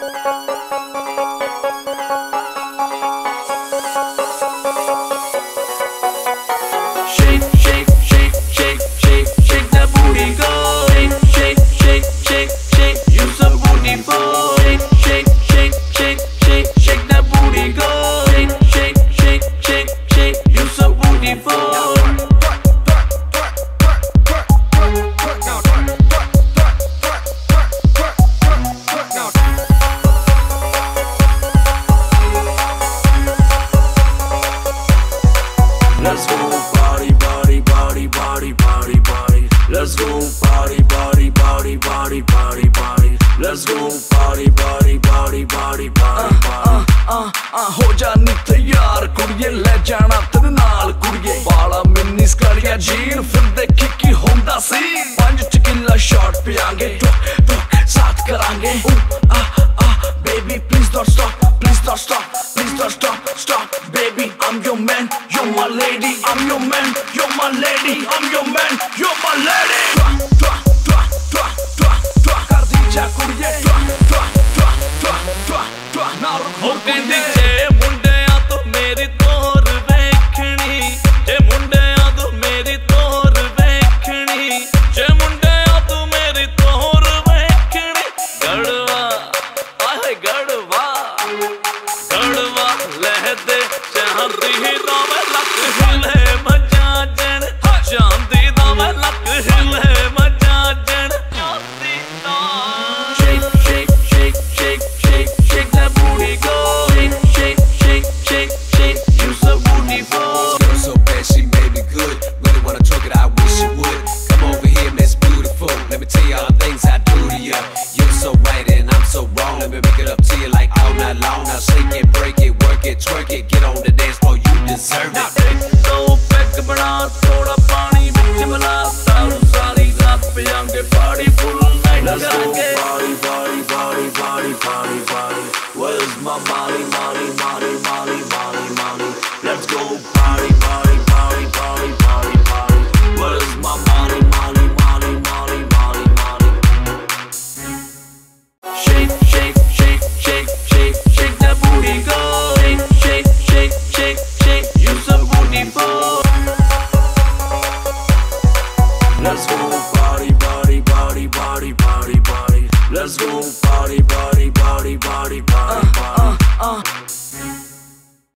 हो जानी तैयार कुड़िए ले जाना तेरे नाल कुड़िए बाला मिनी स्कलिया जीन फिर देखी की होंदा सी 5 टेकिला शॉट पियांगे टोक टोक साथ करांगे baby please don't stop please don't stop please don't stop stop baby I'm your man you're my lady I'm your man you're my lady I'm your man you're my lady twa twa twa twa twa कर दी जा कुड़िए twa twa twa twa twa twa ना रुक कहंदी जे मुंडिया तो मेरी तोर वेखणी जे मुंडिया तो मेरी तोर वेखणी जे मुंडिया तो मेरी तोर वेखणी गड़वा आए गड़वा गड़वा लहदे चाहती ही तो मैं